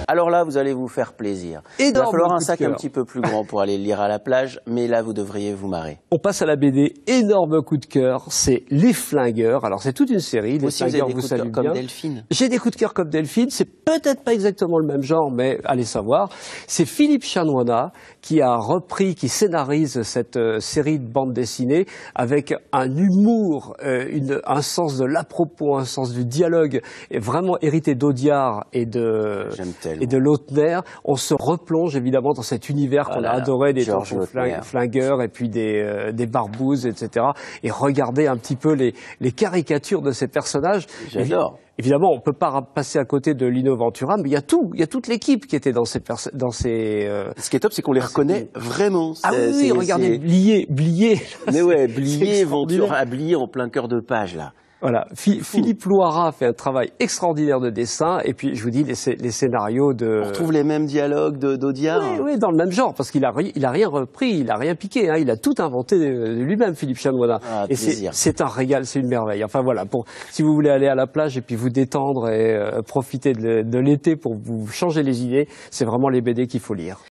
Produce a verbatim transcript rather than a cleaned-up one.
Alors là, vous allez vous faire plaisir. Énorme, Il va falloir un coup de sac cœur. un petit peu plus grand pour aller le lire à la plage, mais là, vous devriez vous marrer. On passe à la B D, énorme coup de cœur, c'est Les Flingueurs. Alors c'est toute une série, Les Aussi, vous avez Flingueurs des vous coups de saluent cœur comme bien. Delphine. J'ai des coups de cœur comme Delphine, c'est peut-être pas exactement le même genre, mais allez savoir. C'est Philippe Chanoina qui a repris, qui scénarise cette euh, série de bande dessinée avec un humour, euh, une, un sens de l'à-propos, un sens du dialogue, et vraiment hérité d'Audiard et de, J'aime tellement. et de Lautner. On se replonge évidemment dans cet univers Oh qu'on là a là, adoré, des Georges tampons Lautner. fling- flingueurs et puis des, euh, des barbouzes, et cetera. Et regardez un petit peu les, les caricatures de ces personnages. J'adore. Évidemment, on peut pas passer à côté de Lino Ventura, mais il y a tout, il y a toute l'équipe qui était dans ces perso- dans ces. Euh... Ce qui est top, c'est qu'on les reconnaît vraiment. Ah oui, C'est- oui, c'est- regardez, c'est- Blier, Blier. Mais ouais, C'est Blier, extraordinaire. Ventura, à Blier en plein cœur de page, là. Voilà, Phi- Philippe Loira fait un travail extraordinaire de dessin, et puis je vous dis les, scé- les scénarios de. On retrouve les mêmes dialogues de- d'Audiard. Oui, oui, dans le même genre, parce qu'il a, ri- il a rien repris, il a rien piqué, hein, il a tout inventé euh, lui-même, Philippe Chanoina. Ah, et c'est plaisir. c'est un régal, c'est une merveille. Enfin voilà, pour si vous voulez aller à la plage et puis vous détendre et euh, profiter de, de l'été pour vous changer les idées, c'est vraiment les B D qu'il faut lire.